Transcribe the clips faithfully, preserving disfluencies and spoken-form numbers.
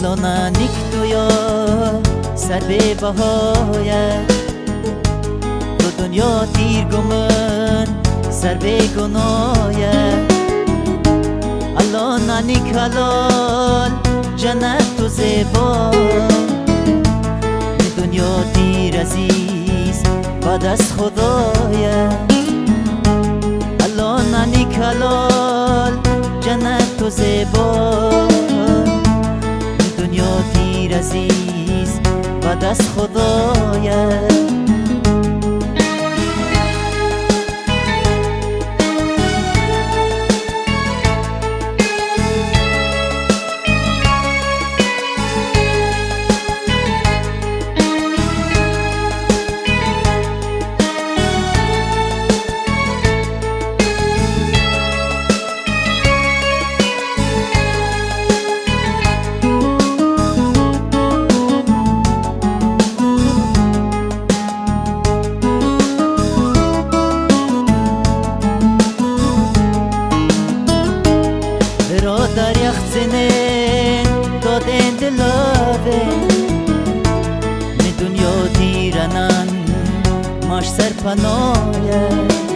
الان نیک یا سر به بهایت تو دنیا تیر گمن سر به گنایت الان نیک حلال جنت و زیبا دنیا تیر عزیز بعد از خدایت الان نیک حلال جنت و زیبا دنیا تیر عزیز بعد از خدایت در یخ زنین دادن دلاوه می دنیا دیرنن ماش سر پنایه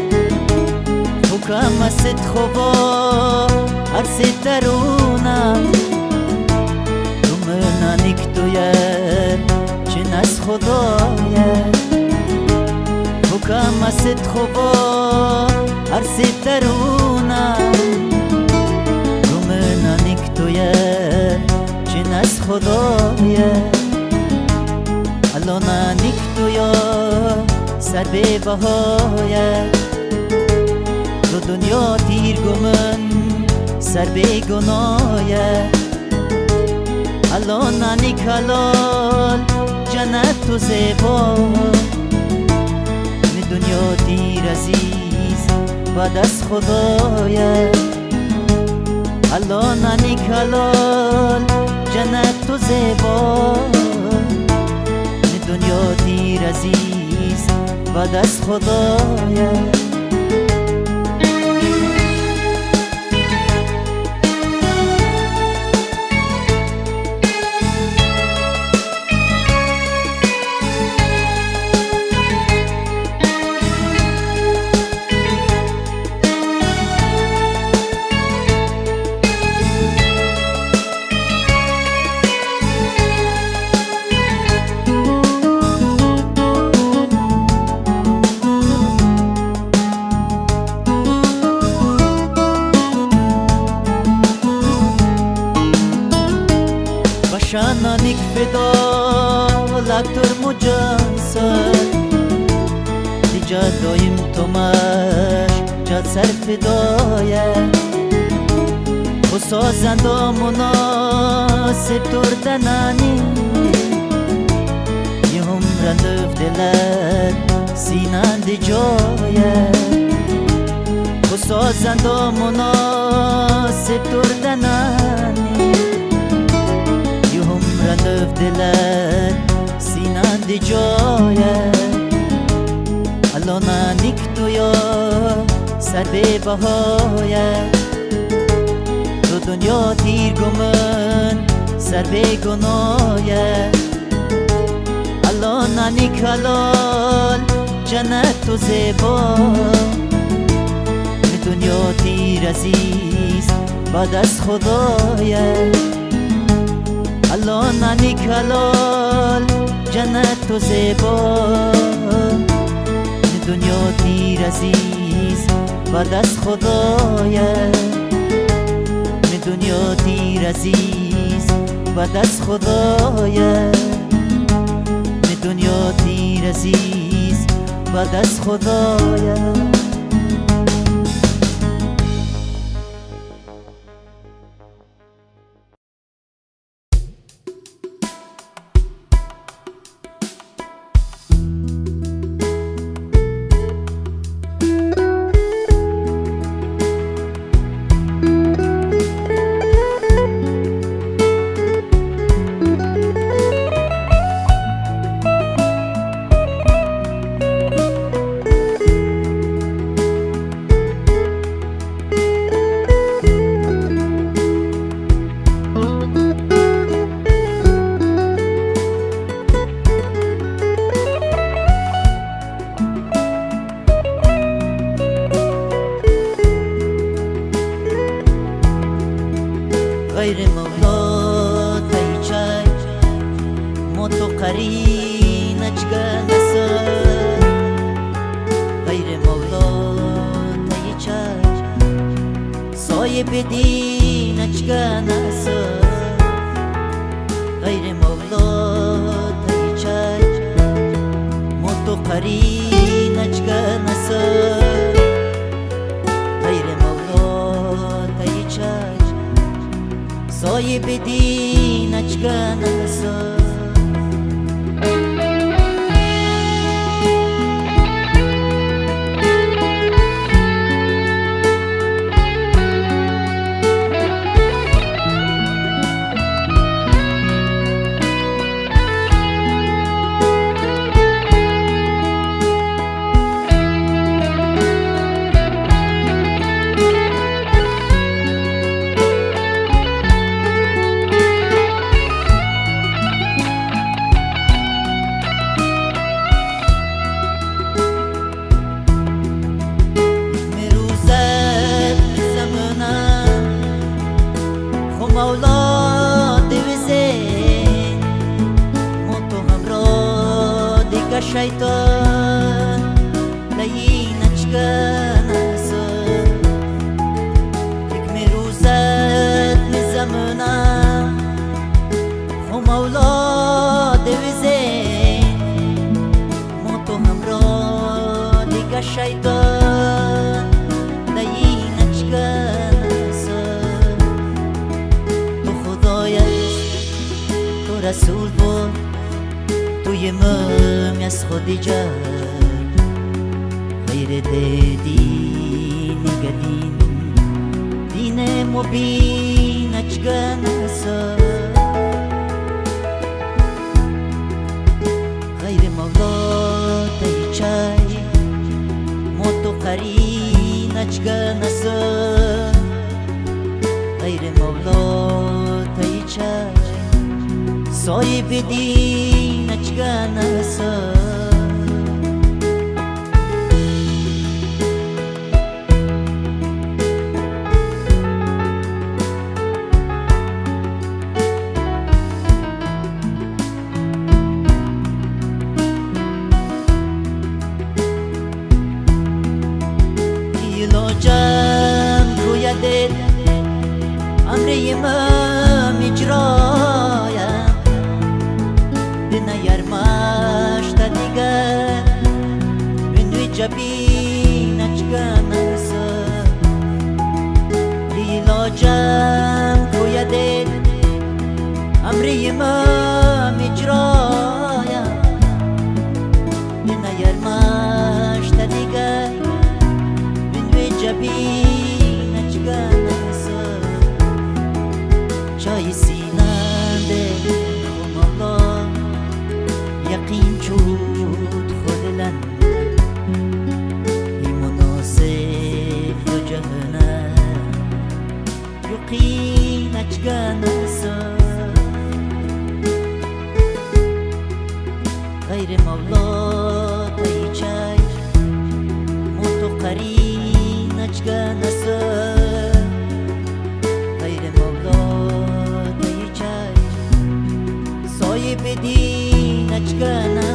حکم است خوبا عرص درونم دومن نیک تویه چین از خدایه حکم است خوبا عرص درونم چین از خدایه الان نیک تویا سر به بهایت دو دنیا تیر گمن سر به گنایت الان نیک حلال جنت و زیبا می دنیا تیر عزیز بعد از خدایت الان نیک حلال جنت و زیبا دنیا تیر عزیز بعد از خدایت شانا نیک فدا لکتر مجانسد دیجا دایم تومش جد سر فدایت و سازندا مناسب تردنانی یه عمرن دف دلت سینن دی جایت و سازندا مناسب تردنانی رندف دلت سینن دی جایت الان نیک تویا سر به بهایت تو دنیا تیر گمن سر به گنایت الان نیک حلال جنت و زیبا دنیا تیر عزیز بعد از خدایت الان نیک حلال جنت و زیبا دنیا تیر عزیز بعد از خدایت دنیا تیر عزیز بعد از خدایت دنیا تیر عزیز بعد از خدایت قرین اچگنسا غیر مولا تایی چشم سایه بدین اچگنسا غیر مولا تایی چشم موتو قرین اچگنسا غیر مولا تایی چشم سایه بدین اچگنسا مولا دویزین موتو همراه دیگه شیطان لین اچگنسا یک میروزد میزمونم خو مولا دویزین موتو همراه دیگه شیطان لین اچگنسا رسول بود توی من از خودی جا غیر دین گدین دین مبین اچگنسا غیر مولا تایی چای موتو قرین اچگنسا غیر مولا تایی چای سایه بدین اچگنسا ایلاجم گویدت امره من اجرایم نیرماش تا دیگر بندوی جبین اچگنسا ایلاجم گویدت امری من اجرایم نیرماش تا دیگر بندوی جبین اچگنسا چای سیننده یقین چود خودلن ای مناسب دو جهنم یقین اچگنسا غیر مولا تایی چای موتو قرین اچگنسا غیر مولا تایی چای سایه بدین اچگنسا